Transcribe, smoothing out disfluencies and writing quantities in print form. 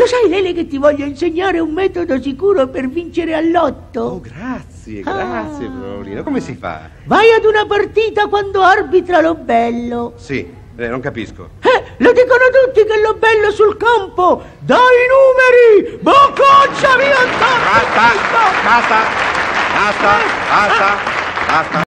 sai, Lele, che ti voglio insegnare un metodo sicuro per vincere all'otto? Oh, grazie, Paolino. Come si fa? Vai ad una partita quando arbitra lo bello. Sì, non capisco. Lo dicono tutti che lo bello sul campo dà i numeri! Boccaccia, via! Basta!